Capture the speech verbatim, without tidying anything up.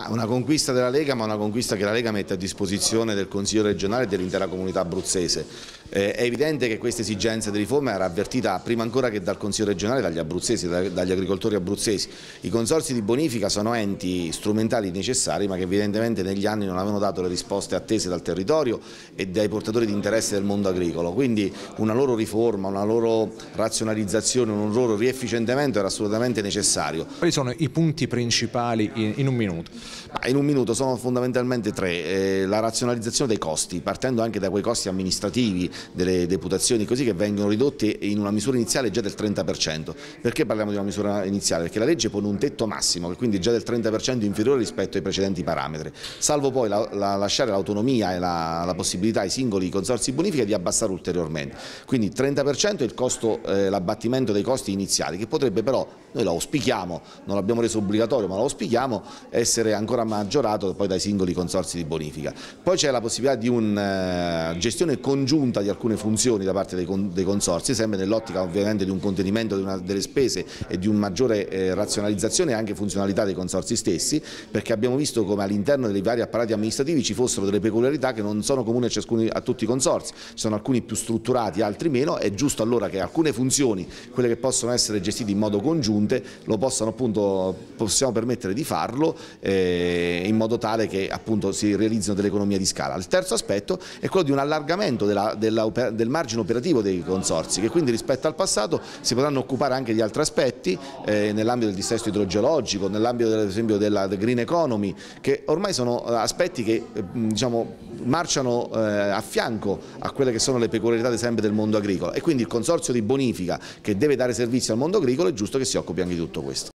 Ma una conquista della Lega, ma una conquista che la Lega mette a disposizione del Consiglio regionale e dell'intera comunità abruzzese. Eh, è evidente che questa esigenza di riforma era avvertita prima ancora che dal Consiglio regionale, dagli abruzzesi, dagli agricoltori abruzzesi. I consorzi di bonifica sono enti strumentali necessari, ma che evidentemente negli anni non avevano dato le risposte attese dal territorio e dai portatori di interesse del mondo agricolo. Quindi una loro riforma, una loro razionalizzazione, un loro riefficientamento era assolutamente necessario. Quali sono i punti principali in, in un minuto? In un minuto sono fondamentalmente tre. Eh, la razionalizzazione dei costi, partendo anche da quei costi amministrativi delle deputazioni, così che vengono ridotti in una misura iniziale già del trenta per cento. Perché parliamo di una misura iniziale? Perché la legge pone un tetto massimo, che quindi è già del trenta per cento inferiore rispetto ai precedenti parametri, salvo poi la, la, lasciare l'autonomia e la, la possibilità ai singoli consorzi di bonifica di abbassare ulteriormente. Quindi trenta per cento è il costo, eh, l'abbattimento dei costi iniziali, che potrebbe però, noi lo auspichiamo, non l'abbiamo reso obbligatorio, ma lo auspichiamo, essere ancora maggiorato poi dai singoli consorzi di bonifica. Poi c'è la possibilità di una uh, gestione congiunta di alcune funzioni da parte dei, con, dei consorzi, sempre nell'ottica ovviamente di un contenimento di una, delle spese e di una maggiore eh, razionalizzazione e anche funzionalità dei consorzi stessi, perché abbiamo visto come all'interno dei vari apparati amministrativi ci fossero delle peculiarità che non sono comuni a, ciascuno, a tutti i consorzi. Ci sono alcuni più strutturati, altri meno. È giusto allora che alcune funzioni, quelle che possono essere gestite in modo congiunte, lo possano appunto, possiamo permettere di farlo eh, in modo tale che appunto si realizzino delle economie di scala. Il terzo aspetto è quello di un allargamento della, della, del margine operativo dei consorzi, che quindi rispetto al passato si potranno occupare anche di altri aspetti eh, nell'ambito del dissesto idrogeologico, nell'ambito ad esempio della green economy, che ormai sono aspetti che eh, diciamo, marciano eh, a fianco a quelle che sono le peculiarità ad esempio del mondo agricolo, e quindi il consorzio di bonifica che deve dare servizio al mondo agricolo è giusto che si occupi anche di tutto questo.